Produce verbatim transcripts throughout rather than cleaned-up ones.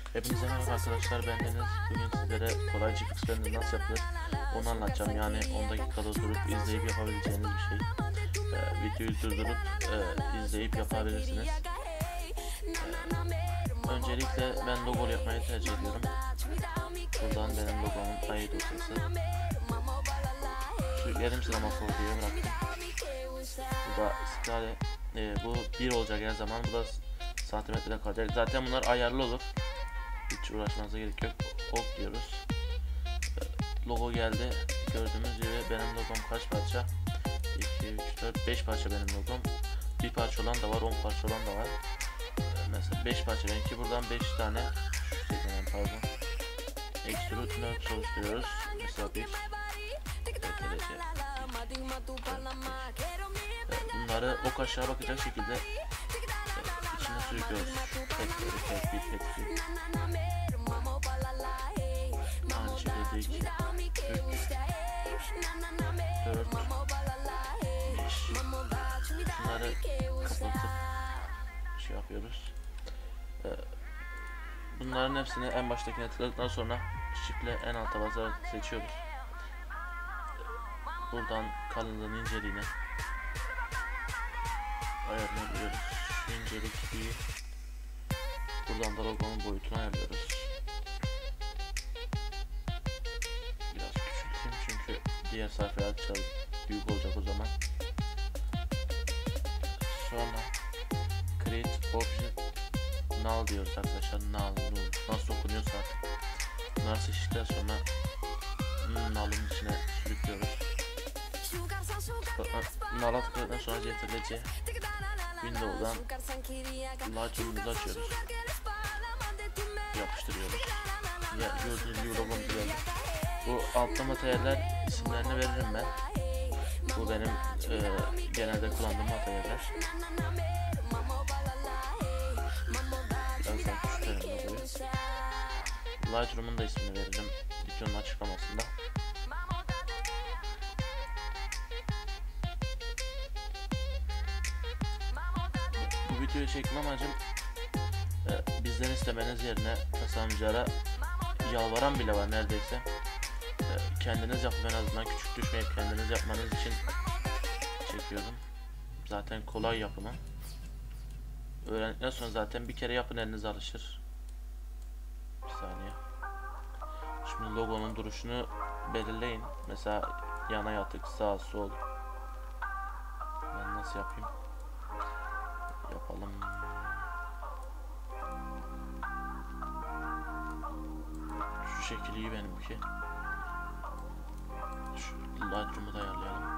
Hepinize merhaba arkadaşlar, ben Deniz. Bugün sizlere kolay G F X Render nasıl yapılır onu anlatacağım. Yani on dakikada durup izleyip yapabileceğiniz bir şey. Ee, videoyu durdurup e, izleyip yapabilirsiniz. Ee, öncelikle ben logo yapmayı tercih ediyorum. Buradan benim logomun I E dosyası. Şu yarım sırama diye bıraktım. Burada skale e, bu bir olacak her zaman. Bu da santimetre kalacak. Zaten bunlar ayarlı olur. Hiç uğraşmanıza gerek yok. Ok diyoruz. Logo geldi. Gördüğünüz gibi benim logom kaç parça? iki, üç, dört, beş parça benim logom. Bir parça olan da var, on parça olan da var. Mesela beş parça benimki. Buradan beş tane şu şekilde, pardon. Extrude Nerds oluşturuyoruz. Mesela bir derece. Bunları ok aşağı bakacak şekilde içine sürüklüyoruz. Tek bir, tek bir, tek bir. Aynı şekilde iki, üç, dört, beş. Bunları kapatıp şey yapıyoruz. Bunların hepsini en baştakine tıkladıktan sonra Shift'le en alta basarak seçiyoruz. Buradan kalınlığın inceliğine ayarlıyoruz. Şu incelik iyi. Buradan da logonun boyutunu ayarlıyoruz. Biraz küçülteyim çünkü diğer sayfaya açalım. Büyük olacak o zaman. Sonra Create Object Null diyoruz arkadaşlar. Null, null. Nasıl okunuyorsa artık. Bunları seçtikten sonra Null'un içine sürüklüyoruz. Null'a tıkladıktan sonra Ctrl C Windows'dan Lightroom'umuzu açıyoruz. Yapıştırıyoruz. Ya, gördüğünüz gibi logomuz geldi. Bu altta materyaller isimlerini veririm ben. Bu benim e, genelde kullandığım materyaller. Biraz daha küçültelim logoyu. Lightroom'un da ismini veririm videonun açıklamasında. Bu videoyu çekme amacım e, bizden istemeniz yerine tasarımcılara yalvaran bile var neredeyse. E, kendiniz yapın, en azından küçük düşmeyip kendiniz yapmanız için çekiyorum. Zaten kolay yapımı. Öğrendikten sonra zaten bir kere yapın, eliniz alışır. Bir saniye. Şimdi logonun duruşunu belirleyin. Mesela yana yatık, sağ sol. Ben nasıl yapayım? Yapalım. Şu şekil iyi benimki. Şu Lightroom'u da ayarlayalım.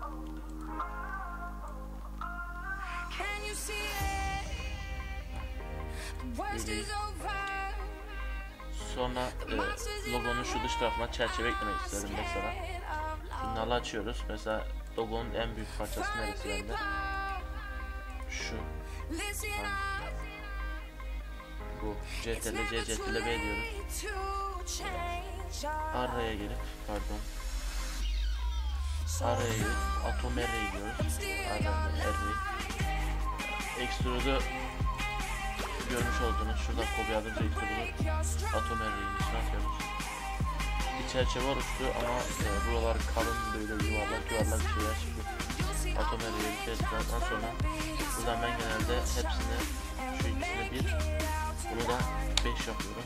Böyle. Sonra e, logonun şu dış tarafına çerçeve eklemek istedim mesela. Şunları açıyoruz. Mesela logonun en büyük parçası neresi bende? Şu. Bu. Ctrl C, Ctrl B diyoruz. Array'a gelip, pardon. Array'a gelip Atom Array diyoruz. Array. Extrude'u görmüş olduğunuz şuradan kopyaladığımız Extrude'u Atom Array'in içine atıyoruz. Bir çerçeve oluştu ama e, buralar kalın, böyle yuvarlak yuvarlak şeyler çıktı. Atom Array'i bir kez tıkladıktan sonra buradan ben genelde hepsini, şu ikisini bir, bunu da beş yapıyorum.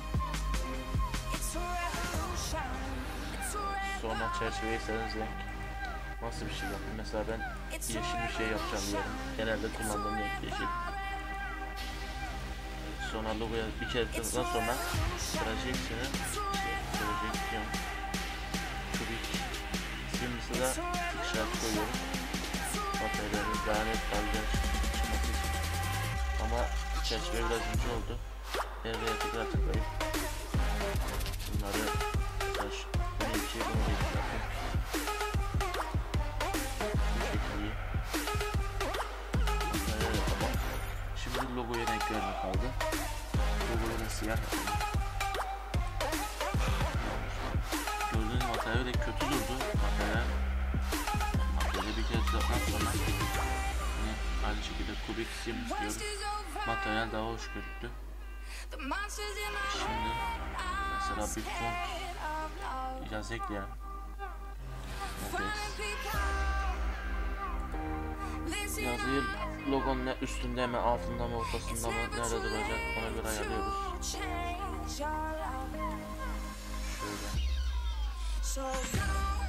Sonra çerçeveyi istediğiniz renk, nasıl bir şey yapayım? Mesela ben yeşil bir şey yapacağım diyelim. Genelde kullandığım renk yeşil. Sonra logoya bir kere tıkladıktan sonra Projection'ı Projection Cubic simgesi de işaret koyuyoruz. Materyalimiz daha net kalacak çıkması için. Ama çerçeve biraz ince oldu. Nereye tekrar tıklayıp bunları taş bunu ikiye bunu da ikiye yapayım. Bu şekilde iyi. Tamam. Şimdi logoya renk verme kaldı. Logoya da siyah yapalım. Gördüğünüz materyal de kötü durdu. Materyal materyali bir kere tıklatmak sonra yine aynı şekilde kubik sim istiyoruz. Materyal daha hoş göründü. Şimdi mesela bir font yazı ekleyelim. Yazıyı logonun ne üstünde mi, altında mı, ortasında mı, nerede duracak ona göre ayarlıyoruz. Şöyle.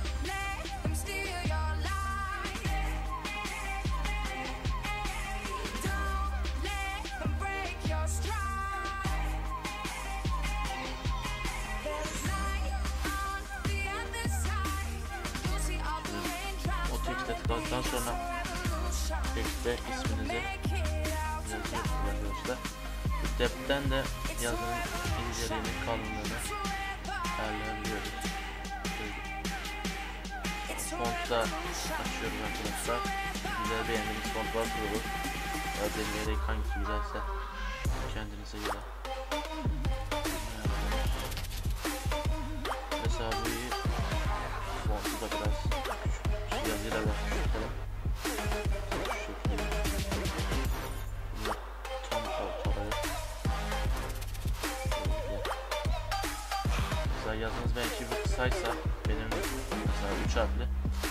O tekste tıkladıktan sonra tekste isminizi yazıyorsunuz arkadaşlar. Depth'ten de yazının inceliğini, kalınlığını ayarlayabiliyoruz. Fontta açıyoruz arkadaşlar. Güzel beğendiğiniz fontlar kurulur. Ya deneyerek hangisi güzelse kendinize göre. Mesela bu iyi. Fontu da biraz şu yazıyla da küçültelim. Tam ortalayıp. Mesela yazınız belki bir kısaysa benim mesela üç harfli.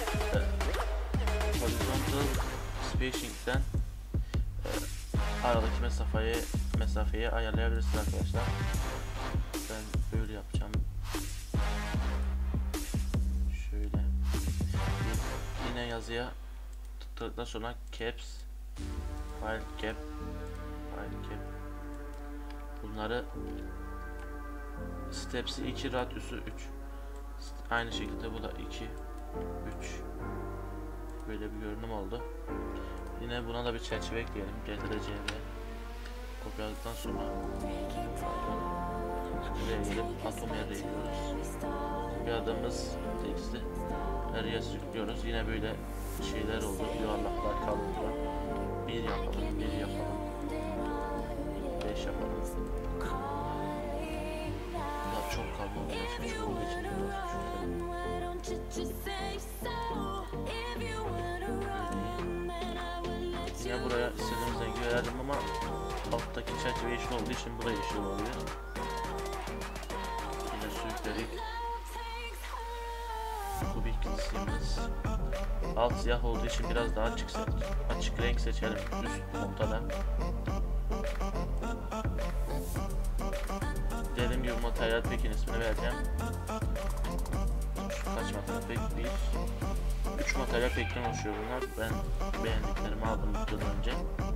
Horizontal spacing'den e, aradaki mesafeyi mesafeyi ayarlayabilirsiniz arkadaşlar. Ben böyle yapacağım. Şöyle. Yine yazıya tıkladıktan sonra caps, file cap, file cap. Bunları steps'i iki, radyusu üç. Aynı şekilde bu da iki, üç. Böyle bir görünüm oldu. Yine buna da bir çerçeve ekleyelim. Ctrl C V kopyaladıktan sonra buraya gelip atom yere ekliyoruz. Kopyaladığımız teksti nereye sürüklüyoruz. Yine böyle şeyler oldu. Yuvarlaklar, kalıntılar. Bir yapalım, bir yapalım. Beş yapalım. Bunlar çok kalın olacak. Küçük olduğu için biraz yine buraya istediğimiz rengi verdim ama alttaki çerçeve yeşil olduğu için bu da yeşil oluyor. Yine sürükledik. Kubik simimiz. Alt siyah olduğu için biraz daha açık, açık renk seçelim üst fontada. Dediğim gibi materyal pekin ismini vereceğim. Kaç materyal pek? Bir, üç materyal pekten oluşuyor bunlar. Ben beğendiklerimi aldım yıl önce.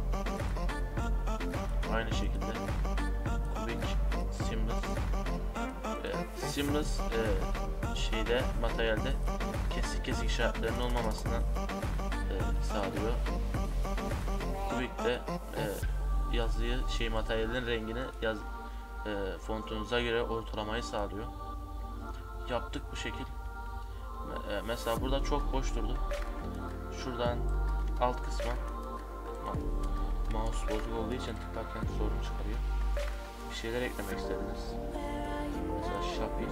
Aynı şekilde kubik, seamless, e, seamless e, şeyde materyalde kesik kesik işaretlerinin olmamasını e, sağlıyor. Kubik de e, yazıyı şey materyalin rengini yaz e, fontunuza göre ortalamayı sağlıyor. Yaptık bu şekil. E, mesela burada çok boş durdu. Şuradan alt kısma mouse bozuk olduğu için tıklarken sorun çıkarıyor. Bir şeyler eklemek istediniz. Mesela Shapir.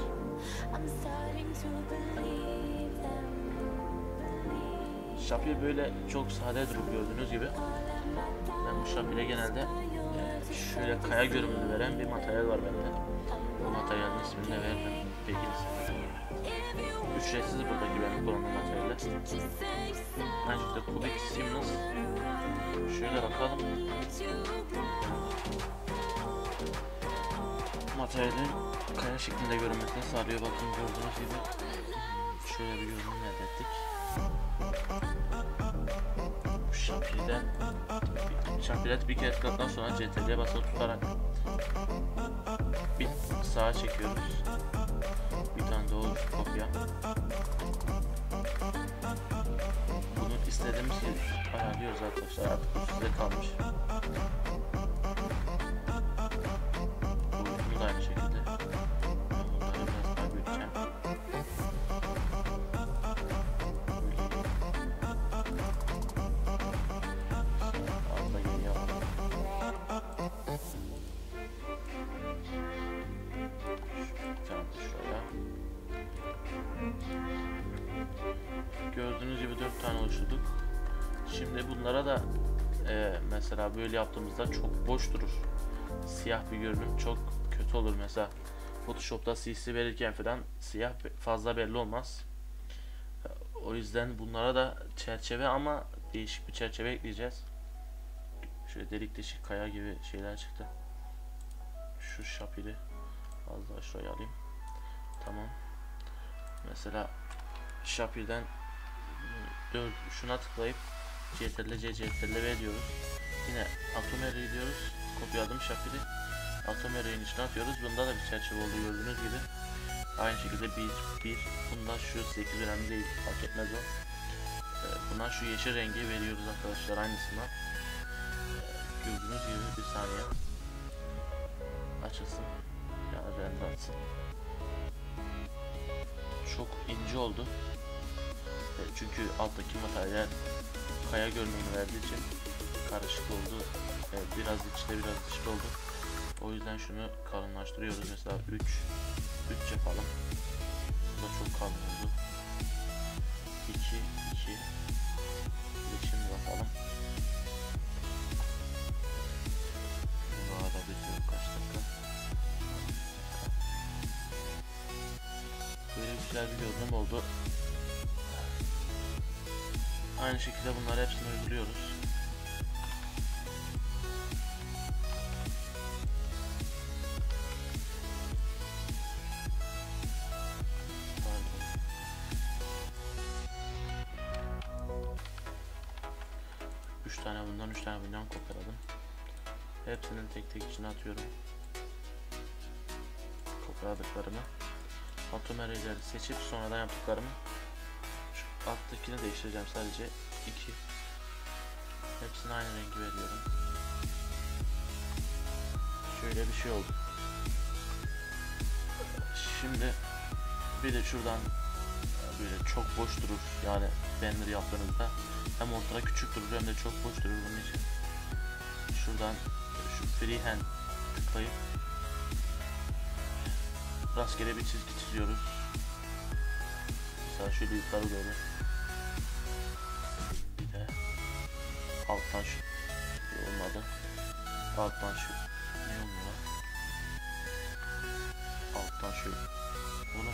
Shapir böyle çok sade durup gördüğünüz gibi. Ben bu Shapir'e genelde şöyle kaya görünümü veren bir materyal var bende. Bu materyalin ismini de verdim. Bilginiz. Ücretsiz buradaki benim kullandığım materyaller. Aynı şekilde kubik seamless. Şöyle bakalım. Materyalin kaya şeklinde görünmesini sağlıyor. Bakın gördüğünüz gibi şöyle bir görünüm elde ettik. Bu Shapir'den Shapir'e bir kere tıkladıktan sonra C T R'ye basılı tutarak bir sağa çekiyoruz. Bir tane de olur kopya. Bunu istediğimiz gibi ayarlıyoruz arkadaşlar. Artık bu size kalmış. Bunu da aynı şekilde. Ben bunları biraz daha büyüteceğim. Altta geriye alalım. Gördüğünüz gibi dört tane oluşturduk. Şimdi bunlara da e, mesela böyle yaptığımızda çok boş durur. siyah bir görünüm çok kötü olur. Mesela Photoshop'ta C C verirken falan siyah fazla belli olmaz. O yüzden bunlara da çerçeve ama değişik bir çerçeve ekleyeceğiz. Şöyle delik deşik kaya gibi şeyler çıktı. Şu şapili az daha şuraya alayım. Tamam. Mesela şapilden şuna tıklayıp Ctrl C Ctrl V diyoruz. Yine atom array diyoruz. Kopyaladım şapili. Atom array'in içine atıyoruz. Bunda da bir çerçeve oldu gördüğünüz gibi. Aynı şekilde bir bir. Bunda şu sekiz önemli değil. Fark etmez o. Buna şu yeşil rengi veriyoruz arkadaşlar aynısından. Gördüğünüz gibi bir saniye. Açılsın. Yani render atsın. Çok ince oldu. Çünkü alttaki materyal kaya görünümünü verdiği için karışık oldu. Evet, biraz içte biraz dışta oldu. O yüzden şunu kalınlaştırıyoruz. Mesela üç üç yapalım. Bu da çok kalın oldu. iki iki. Şimdi bakalım. Bu arada bitiyor kaç dakika. Böyle güzel bir görünüm oldu. Aynı şekilde bunları hepsini uyguluyoruz. üç tane bundan, üç tane bundan kopyaladım. Hepsinin tek tek içine atıyorum. Kopyaladıklarımı. Atom array'leri seçip sonradan yaptıklarımı. Şu alttakini değiştireceğim sadece. iki. Hepsine aynı rengi veriyorum. Şöyle bir şey oldu. Şimdi bir de şuradan böyle çok boş durur. Yani render yaptığınızda hem ortada küçük durur hem de çok boş durur bunun için. Şuradan şu freehand tıklayıp rastgele bir çizgi çiziyoruz. Mesela şöyle yukarı doğru. Bir de alttan şu olmadı. Alttan şu ne olmuyor? Alttan şu bunu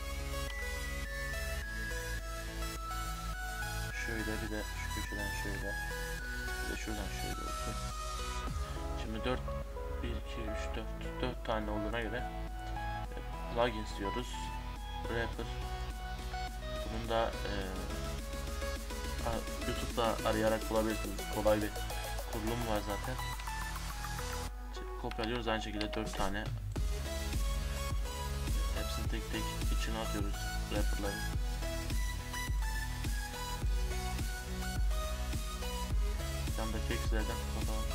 şöyle bir de şu köşeden şöyle bir de şuradan şöyle olsun. Şimdi dört bir iki üç dört dört tane olduğuna göre plugins diyoruz. Wrapper. Bunun da e, YouTube'da arayarak bulabilirsiniz. Kolay bir kurulum var zaten. Kopyalıyoruz aynı şekilde dört tane. Hepsini tek tek içine atıyoruz wrapper'ları. Yandaki eksilerden kapatalım.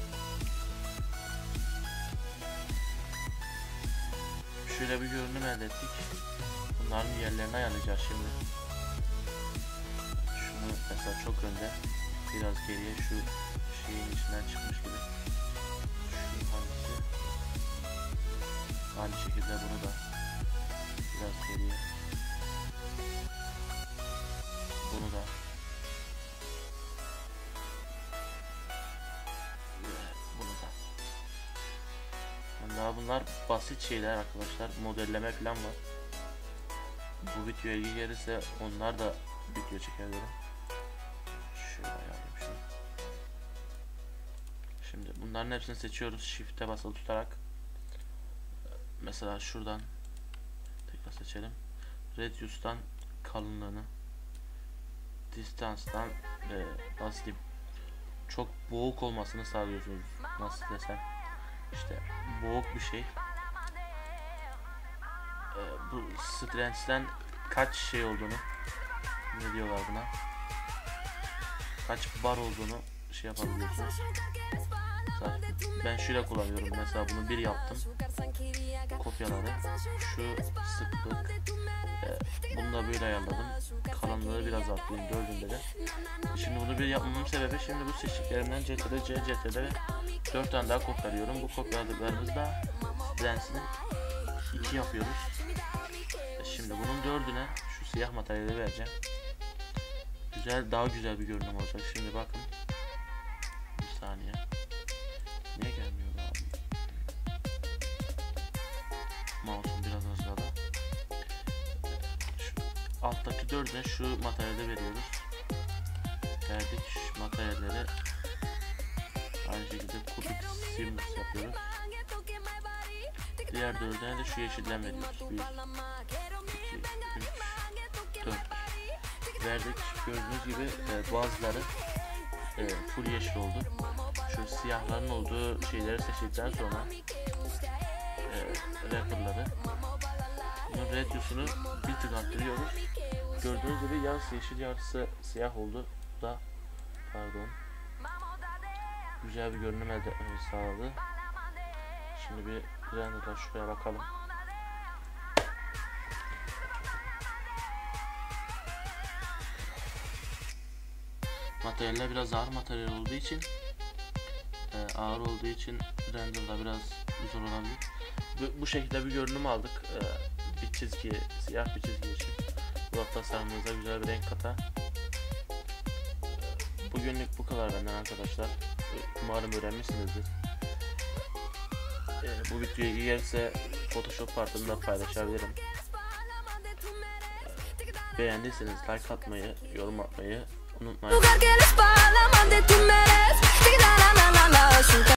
Şöyle bir görünüm elde ettik. Bunların yerlerini ayarlayacağız şimdi. Şunu mesela çok önde, biraz geriye şu şeyin içinden çıkmış gibi. Şu hangisi? Aynı şekilde bunu da biraz geriye. Bunu da. Bunu da. Yani daha bunlar basit şeyler arkadaşlar. Modelleme falan var. Bu videoya ilgi gelirse onlar da video çekebilirim. Şöyle ayarlayayım şunu. Şimdi bunların hepsini seçiyoruz. Shift'e basılı tutarak. Mesela şuradan tekrar seçelim. Radius'tan kalınlığını, distance'dan e, nasıl diyeyim, çok boğuk olmasını sağlıyorsunuz. Nasıl desem, işte boğuk bir şey. E, bu Strange'den kaç şey olduğunu, ne diyorlar buna, kaç bar olduğunu şey yapabiliyorsunuz. Ben şöyle kullanıyorum. Mesela bunu bir yaptım. Kopyaladı. Şu sıklık. E, bunu da böyle ayarladım. Kalınlığı biraz arttırayım dördünde de. Şimdi bunu bir yapmamın sebebi, şimdi bu seçtiklerimden C T R L, C, C T R L ve dört tane daha kopyalıyorum. Bu kopyaladıklarımızda Strange'ini iki yapıyoruz. E, şimdi bunun dördüne şu siyah materyali vereceğim. Güzel, daha güzel bir görünüm olacak. Şimdi bakın. Bir saniye. Niye gelmiyor abi? Mouse'um biraz aşağıda. Şu alttaki dördüne şu materyali veriyoruz. Verdik şu materyalleri. Aynı şekilde kubik seamless yapıyoruz. Diğer dördüne de şu yeşilden veriyoruz. bir, iki, üç, dört. Verdik. Gördüğünüz gibi e, bazıları e, full yeşil oldu. Şu siyahların olduğu şeyleri seçtikten sonra e, wrapper'ları, bunun radius'unu bir tık arttırıyoruz. Gördüğünüz gibi yarısı yeşil yarısı siyah oldu. Bu da pardon güzel bir görünüm elde etmemizi sağladı. Şimdi bir render'dan şuraya bakalım. Materyaller biraz ağır materyal olduğu için e, ağır olduğu için render'da biraz zor olabilir. Bu, bu şekilde bir görünüm aldık. E, bir çizgi, siyah bir çizgi için. Bu da tasarımımıza güzel bir renk katar. Bugünlük bu kadar benden arkadaşlar. Umarım öğrenmişsinizdir. E, bu videoya iyi gelirse Photoshop partımda paylaşabilirim. E, beğendiyseniz like atmayı, yorum atmayı unutmayın.